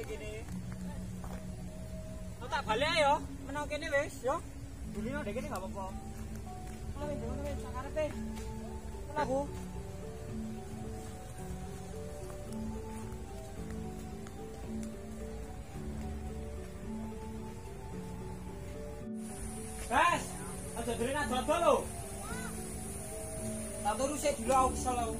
gini. Oh tak balik ya, menang kene wis, yo. Dulino dek kene gak apa-apa. Kalau wis ngono wis sakarepe. Aku. Guys, aja derena dodol lho. Tak turu sik dulu aku kesel aku.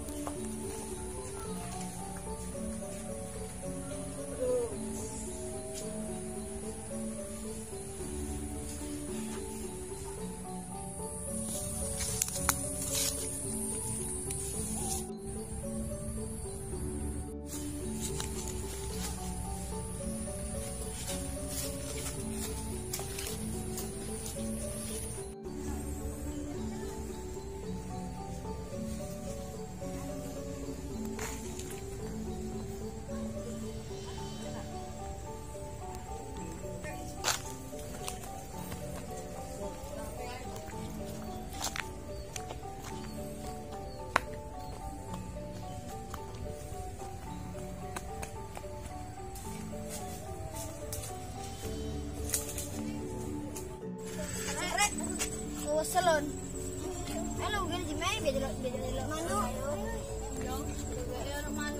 Salon. Halo, gini jemai beda manu. Yo, beda manu.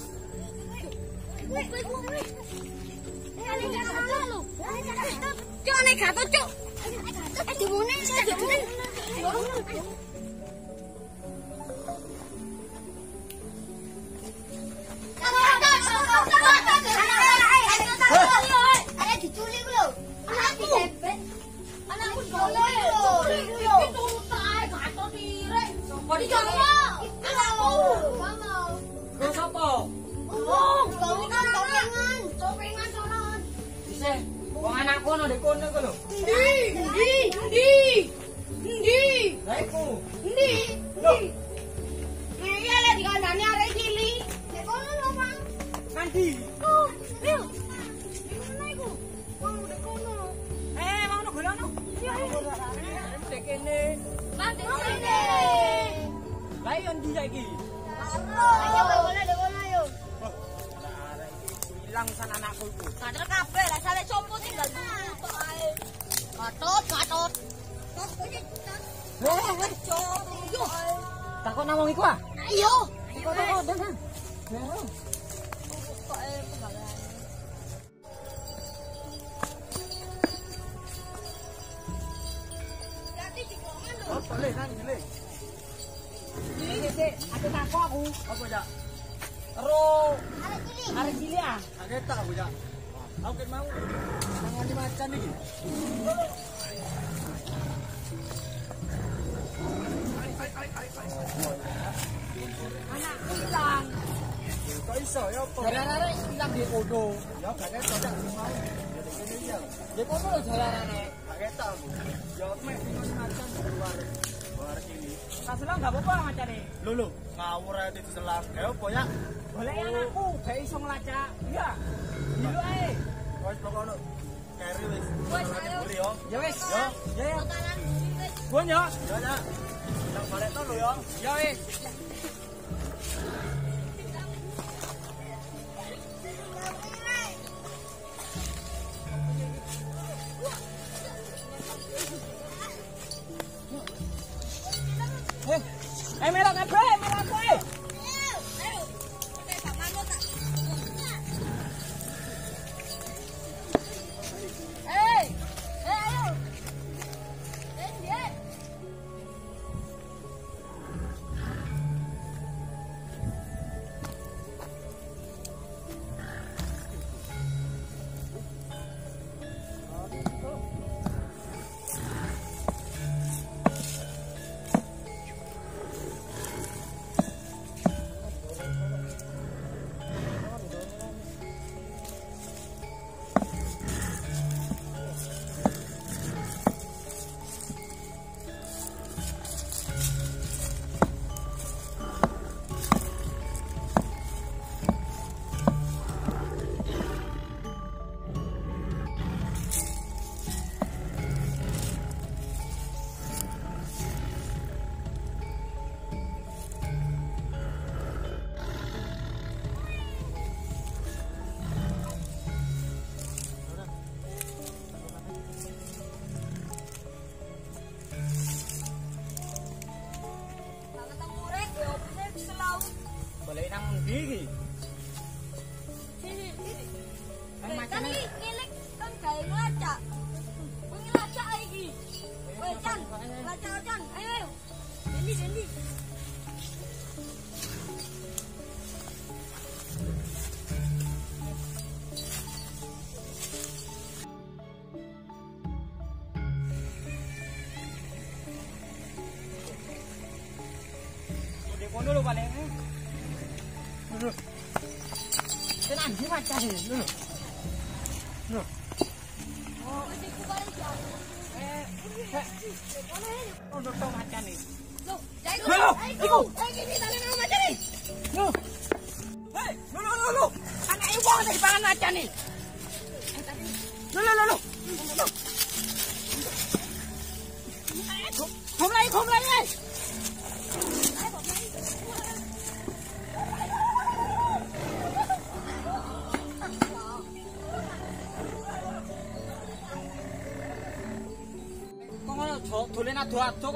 Woi. Ini gato lu. Cok naik gato, cok. Dimune. Ada diculik lu. Anakku. Anakku boleh. Kok dicoba? Anakku. Kau sapa? Topengan sonon. Bisa. Wong anakku ono ndek kono ku lho. Endi? Lah iku. Endi? Iki lek dikandani arek cilik. Nek kono lho, Mang. Nanti. Tuh, ayo. Di kono iku. Wong ndek kono. Mau ono golono. Iya. Ndek kene. Nanti kene. Lah yo ndi saiki? Ayo kono ayo. Arek iki ilang san anakku iku. Kader kabeh lah sampe compo tinggal nutuk ae. Gatot. Yo. Takon nang wong iku ah? Ayo. Takon dengan. Kok penggawean. Ganti dikongan lho. Oh, boleh nang ngene. Iki aku takok aku. Apa ya? Arek cilik ah. Kaget tak aku ya. Aku ket mau nangani macan iki. Anakku hilang. Kok iso ya apa? Jarane hilang di kono. Ya gak ketok ya mau. Ya kene ya. Di kono lho jarane. Gak ketok aku. Ya mek nangani macan keluar. Keluar sini. Tak selang gak apa-apa macane. Lho ngawur ae diselang. Ya apa ya? Golek anakku gak iso ngelacak. Iya. Dulu ae. Wes pokoke keri wis. Wes ayo. Ya wis. Ya. Totalan buri wis. Bun ya. Ya. Nang balik to lho ya. Ya wis. Merah kabeh, merah kowe. Ayo. Oke, Pak Manut tak. Ayo. Dia. lho paling. Lho. Tenan iki macam iki. Lho. Lho. Oh, iki ku balik ya. Oh, nonton macam ni. Loh, jadi Lho, iku. Ini tali nama macam ni. Lho. Hei, lho. Anak ibu ada di pangan macam ni. Lho. Không lấy đi. Con nó 돌려놔 도와줘.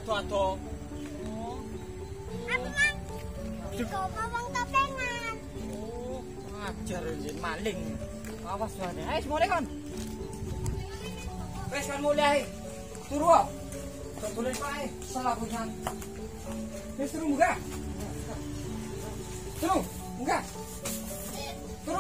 Apa mang? Kau mau topengan. Oh, ngajar jadi maling. Awas wae. Ayo mulai kon. Wes kan mulai. Turu. Boleh pakai salah punya. Wes turu muka. Turu muka. Turu.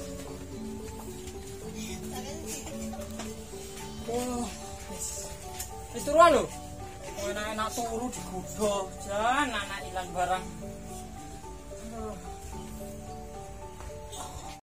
Oh. Wes turu lho. Enak-enak turu digodho. Jan anak ilang barang.